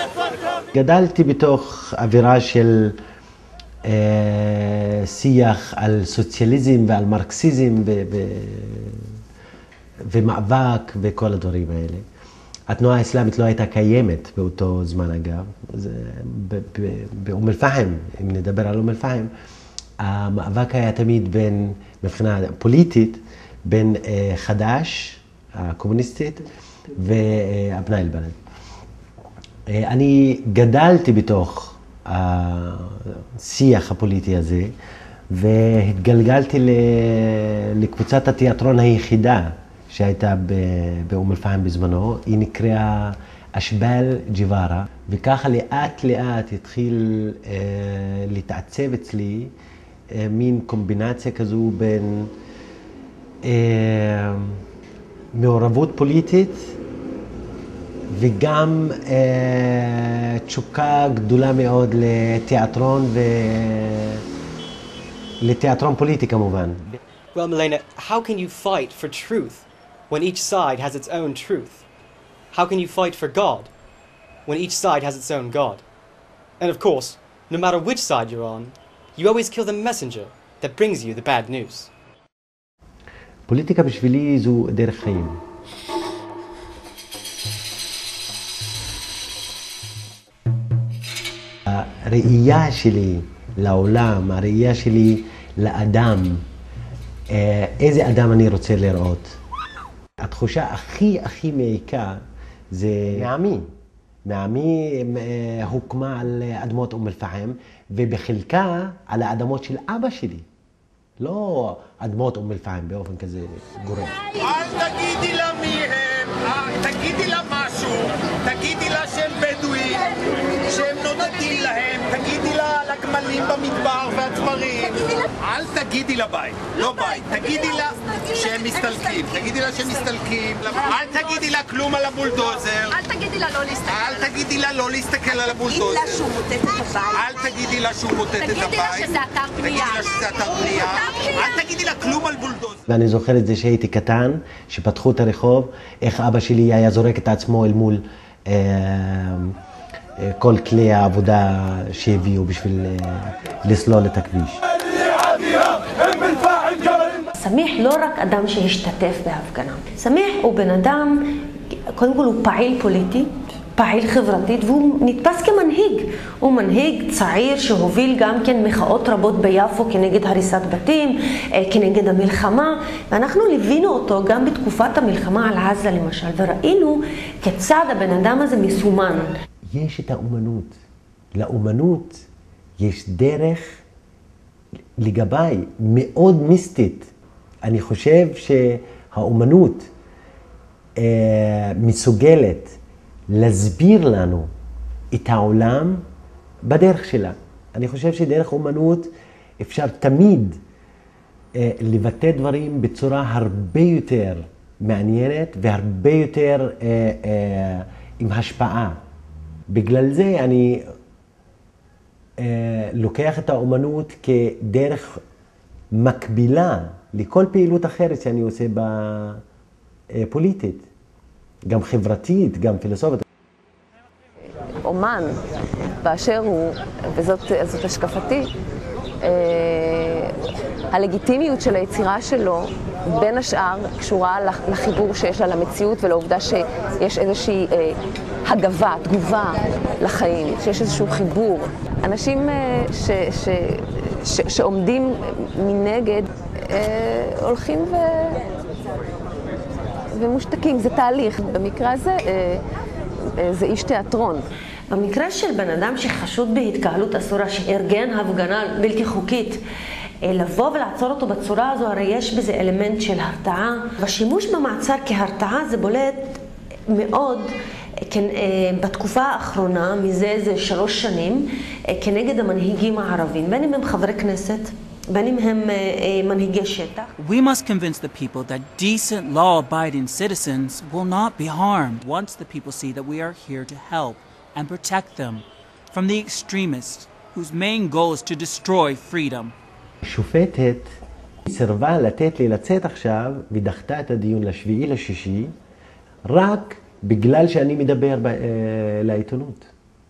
גדלתי בתוך אווירה של שיח על סוציאליזם ועל מרקסיזם ומאבק וכל הדברים האלה. התנועה האסלאמית לא הייתה קיימת באותו זמן אגב. באום אל-פחם, אם נדבר על אום אל-פחם, המאבק היה תמיד בין, מבחינה פוליטית, בין חד"ש, הקומוניסטית, ואבנאי אל-בלד. אני גדלתי בתוך השיח הפוליטי הזה, והתגלגלתי לקבוצת התיאטרון היחידה שהייתה באום אל-פחם בזמנו. היא נקראה אשבל ג'יווארה, וככה לאט לאט התחיל להתעצב אצלי מין קומבינציה כזו בין מעורבות פוליטית וגם תשוקה גדולה מאוד לתיאטרון ולתיאטרון פוליטי כמובן. Well, Milena, how can you fight for truth when each side has its own truth? How can you fight for God when each side has its own God? And of course, no matter which side you're on, you always kill the messenger that brings you the bad news. פוליטיקה בשבילי זו דרך חיים. הראייה שלי לעולם, הראייה שלי לאדם, איזה אדם אני רוצה לראות. התחושה הכי מעיקה זה מעמי. מעמי הוקמה על אדמות אום אל-פחם, ובחלקה על האדמות של אבא שלי. לא אדמות אום אל-פחם באופן כזה גורם. אל תגידי לה מי הם, תגידי לה משהו, תגידי לה שהם בדואים, שהם נודדים להם, תגידי לה על הגמלים במדבר והתמרים. אל תגידי לה בית, לא בית, תגידי לה שהם מסתלקים, תגידי לה שהם מסתלקים. אל תגידי לה כלום על הבולדוזר. אל תגידי לה לא להסתכל. אל תגידי לה לא להסתכל על הבולדוזר. תגידי לה שהוא מוטט את הבית. אל תגידי לה שהוא מוטט את הבית. תגידי לה שזה אתר בנייה. תגידי לה שזה אתר בנייה. אל תגידי לה כלום על בולדוזר. ואני זוכר את זה שהייתי קטן, שפתחו את הרחוב, איך אבא שלי היה זורק את עצמו אל מול כל כלי העבודה שהביאו בשביל לסלול את הכביש. סמיח לא רק אדם שהשתתף בהפגנה. סמיח הוא בן אדם, קודם כל הוא פעיל פוליטי, פעיל חברתית, והוא נתפס כמנהיג. הוא מנהיג צעיר שהוביל גם כן מחאות רבות ביפו כנגד הריסת בתים, כנגד המלחמה, ואנחנו ליווינו אותו גם בתקופת המלחמה על עזה למשל, וראינו כיצד הבן אדם הזה מסומן. יש את האומנות. לאומנות יש דרך לגביי מאוד מיסטית. אני חושב שהאומנות מסוגלת להסביר לנו את העולם בדרך שלה. אני חושב שדרך אומנות אפשר תמיד לבטא דברים בצורה הרבה יותר מעניינת והרבה יותר עם השפעה. בגלל זה אני לוקח את האומנות כדרך מקבילה לכל פעילות אחרת שאני עושה בפוליטית, גם חברתית, גם פילוסופית. אומן באשר הוא, וזאת השקפתי, הלגיטימיות של היצירה שלו בין השאר קשורה לחיבור שיש לה למציאות ולעובדה שיש איזושהי הגבה, תגובה לחיים, שיש איזשהו חיבור. אנשים שעומדים מנגד הולכים ומושתקים, זה תהליך. במקרה הזה זה איש תיאטרון. במקרה של בן אדם שחשוד בהתקהלות אסורה, שארגן הפגנה בלתי חוקית, לבוא ולעצור אותו בצורה הזו, הרי יש בזה אלמנט של הרתעה. והשימוש במעצר כהרתעה זה בולט מאוד בתקופה האחרונה, מזה 3 שנים, כנגד המנהיגים הערבים, בין אם הם חברי כנסת, בין אם הם מנהיגי שטח. We must convince the people that decent, law-abiding citizens will not be harmed once the people see that we are here to help and protect them from the extremists whose main goal is to destroy freedom. שופטת סירבה לתת לי לצאת עכשיו ודחתה את הדיון ל7/6 רק בגלל שאני מדבר לעיתונות.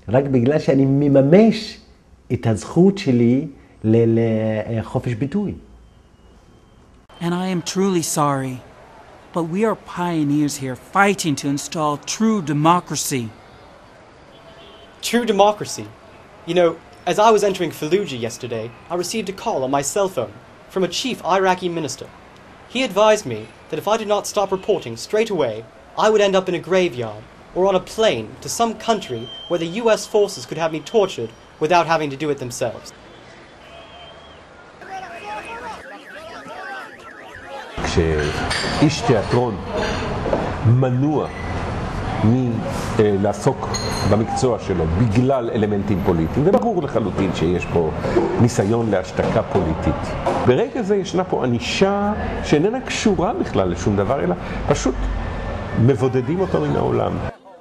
רק בגלל שאני מממש את הזכות שלי לחופש ביטוי. And I am truly sorry, but we are pioneers here fighting to install true democracy. True democracy. You know, as I was entering Fallujah yesterday, I received a call on my cell phone from a chief Iraqi minister. He advised me that if I did not stop reporting straight away, I would end up in a graveyard or on a plane to some country where the US forces could have me tortured without having to do it themselves. כשאיש תיאטרון מנוע מלעסוק במקצוע שלו בגלל אלמנטים פוליטיים, וברור לחלוטין שיש פה ניסיון להשתקה פוליטית. ברגע זה ישנה פה ענישה שאיננה קשורה בכלל לשום דבר, אלא פשוט מבודדים אותו מן העולם.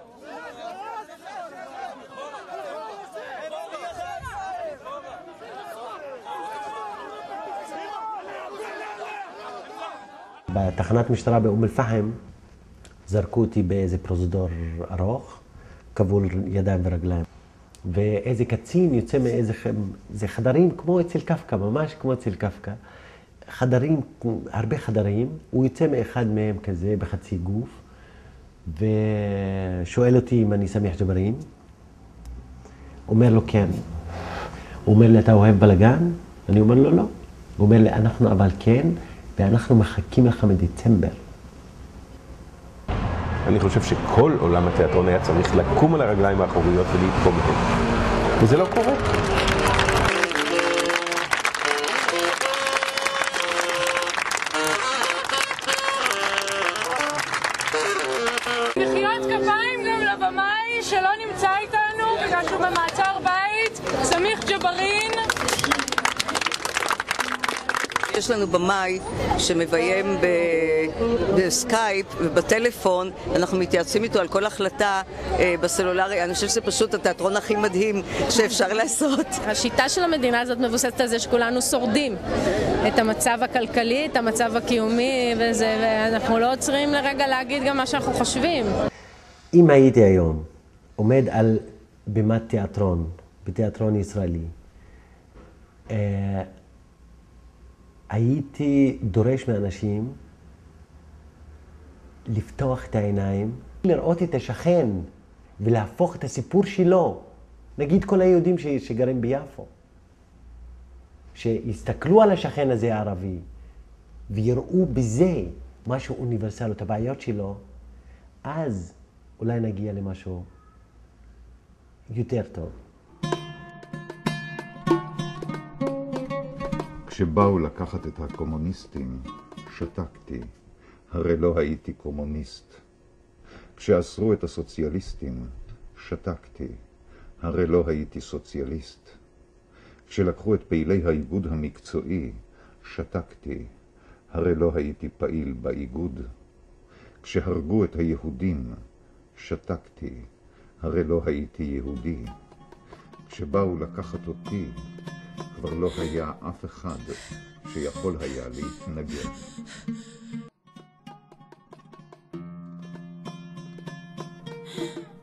בתחנת משטרה באום אל-פחם זרקו אותי באיזה פרוזדור ארוך, כבול ידיים ורגליים. ואיזה קצין יוצא מאיזה זה חדרים כמו אצל קפקא, ממש כמו אצל קפקא. חדרים, הרבה חדרים, הוא יוצא מאחד מהם כזה בחצי גוף, ושואל אותי אם אני סמיח ג'בארין. אומר לו כן. הוא אומר לי, אתה אוהב בלגן? אני אומר לו לא. הוא אומר לי, אנחנו אבל כן, ואנחנו מחכים לך מדצמבר. אני חושב שכל עולם התיאטרון היה צריך לקום על הרגליים האחוריות ולהתקומם. וזה לא קורה. מחיאות כפיים גם לבמאי שלא נמצא איתנו בגלל שהוא במעצר בית, סמיח ג'בארין. יש לנו במאי שמביים בסקייפ ובטלפון, אנחנו מתייעצים איתו על כל החלטה בסלולרי. אני חושב שזה פשוט התיאטרון הכי מדהים שאפשר לעשות. השיטה של המדינה הזאת מבוססת על זה שכולנו שורדים את המצב הכלכלי, את המצב הקיומי, ואנחנו לא עוצרים לרגע להגיד גם מה שאנחנו חושבים. אם הייתי היום עומד על בימת תיאטרון, בתיאטרון ישראלי, הייתי דורש מאנשים לפתוח את העיניים, לראות את השכן ולהפוך את הסיפור שלו. נגיד כל היהודים שגרים ביפו, שיסתכלו על השכן הזה הערבי ויראו בזה משהו אוניברסלי, את הבעיות שלו, אז אולי נגיע למשהו יותר טוב. כשבאו לקחת את הקומוניסטים, שתקתי, הרי לא הייתי קומוניסט. כשאסרו את הסוציאליסטים, שתקתי, הרי לא הייתי סוציאליסט. כשלקחו את פעילי האיגוד המקצועי, שתקתי, הרי לא הייתי פעיל באיגוד. כשהרגו את היהודים, שתקתי, הרי לא הייתי יהודי. כשבאו לקחת אותי, כבר לא היה אף אחד שיכול היה להתנגד.